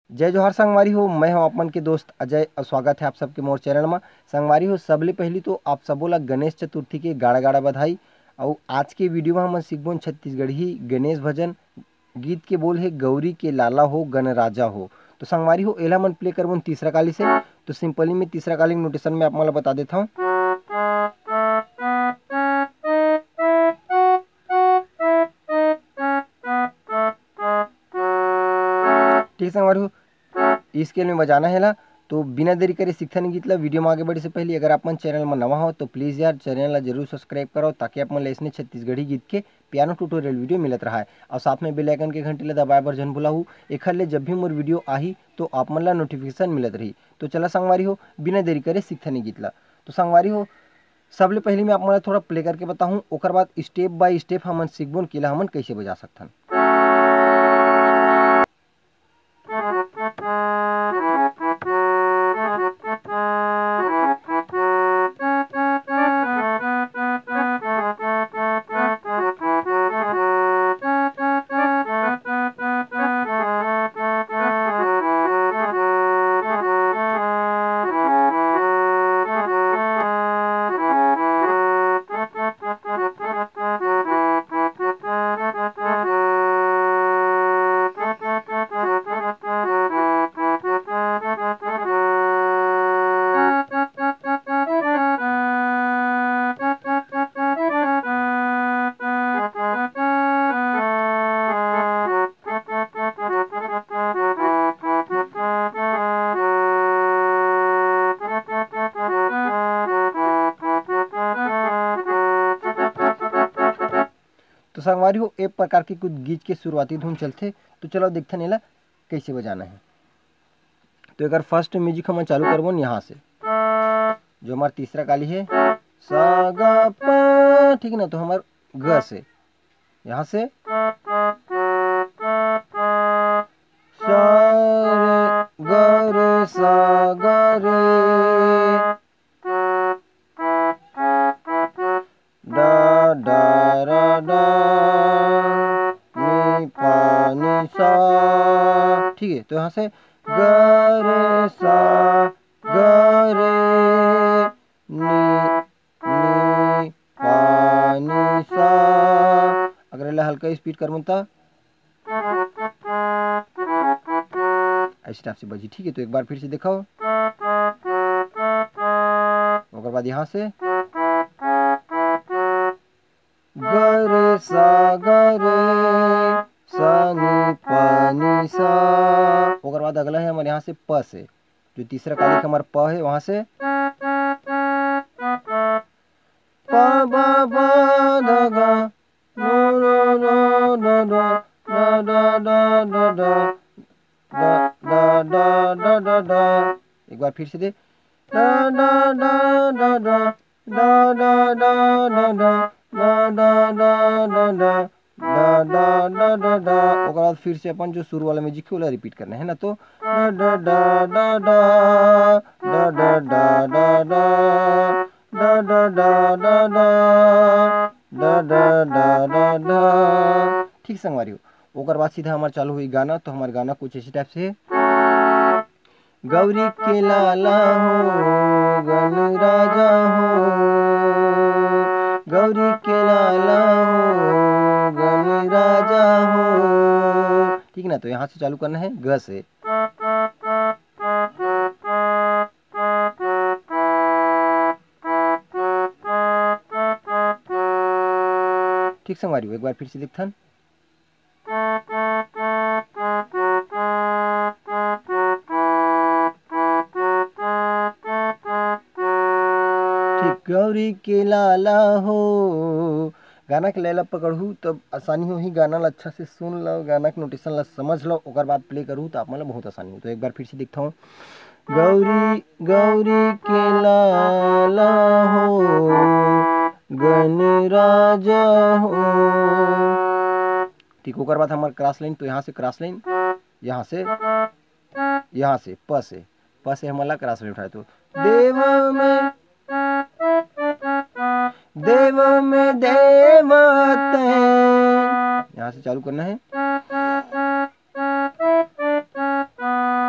जय जोहार संगवारी हो। मैं हूं आपमन के दोस्त अजय और स्वागत है आप सबके मोर चैनल में। संगवारी हो, सबले पहली तो आप सबो ला गणेश चतुर्थी के गाड़ा गाड़ा बधाई। और आज के वीडियो में हम सीखबोन छत्तीसगढ़ी गणेश भजन। गीत के बोल है गौरी के लाला हो गणराजा हो। तो संगवारी हो, एला मन प्ले करबोन तीसरा काली से। तो सिंपली में तीसरा काली नोटेशन में आप मन ला बता देता हूँ। ठीक संगवारी हो, स्केल में बजाना है ला। तो बिना देरी करे सीखता नहीं गीत ला। वीडियो में आगे बढ़े से पहले अगर आप मन चैनल में नवा हो तो प्लीज़ यार चैनल ला जरूर सब्सक्राइब करो, ताकि आप मन इसने छत्तीसगढ़ी गीत के पियानो ट्यूटोरियल वीडियो मिलत रहा है। और साथ में बेल आइकन के घंटी ला दबाए बर जन भुलाहू। एखर ले जब भी मोर वीडियो आही तो आप मन ला नोटिफिकेशन मिलत रही। तो चला संगवारी हो, बिना देरी करे सीखता नहीं गीत ला। तो संगवारी हो, सबले पहले मैं आप मन ला थोड़ा प्ले करके बताऊँ, ओकर बाद स्टेप बाय स्टेप हमन सीखबोन कि ला हमन कैसे बजा सकथन। तो संगवारी हो, एक प्रकार के कुछ गीत के शुरुआती धुन चलते। तो चलो देखते नहीं ला कैसे बजाना है। तो अगर फर्स्ट म्यूजिक हम चालू करबो यहाँ से, जो हमारा तीसरा काली है सा ग प, ठीक है ना। तो हमार ग से यहाँ से सा रे ग रे सा ग रे डा डा रा डा नी पा नी सा, ठीक है। तो यहाँ से ग रे सा ग रे नी नी पा नी सा। अगर एला हल्का स्पीड करबो तो इस टाइप से बजी, ठीक है। तो एक बार फिर से दिखाओ। उसके बाद यहाँ से ग रे सा ग रे सा नी पा नी सा। उसके बाद अगला है हमारे यहाँ से प से, जो तीसरा काली का हमारा प है, वहां से प ब ब ध ग नो नो नो नो नो ड ड ड ड ड ड ड ड ड ड। एक बार फिर से दे ड ड ड ड ड ड ड ड ड ड। बाद फिर से अपन जो शुरू वाला म्यूजिक है वो रिपीट करना है ना। तो ड ड ड ड ड ड ड ड ड ड ड ड ड ड ड ड। ठीक संगवारी हो, ओकर बाद सीधा हमारा चालू हुई गाना। तो हमारा गाना कुछ इसी टाइप से है। गौरी के लाला हो गणराजा हो, गौरी के लाला हो गणराजा हो, ठीक ना। तो यहाँ से चालू करना है ग से। ठीक संगवारी हो, एक बार फिर से देखथन। गौरी के लाला हो, गाना के लैला पकड़ू तब आसानी हो ही, गाना ला अच्छा से सुन लो, गाना के नोटेशन ला समझ लो, ओकर बाद प्ले करूँ तो आप मतलब बहुत आसानी हो। तो एक बार फिर से देखता हूँ। गौरी गौरी के लाला हो गणराजा हो, ठीक। ओकर बाद हमारे क्रॉस लाइन। तो यहाँ से क्रॉस लाइन, यहाँ से प से हमारा क्रॉस लाइन उठाए। तो देव में देवत, यहाँ से चालू करना है।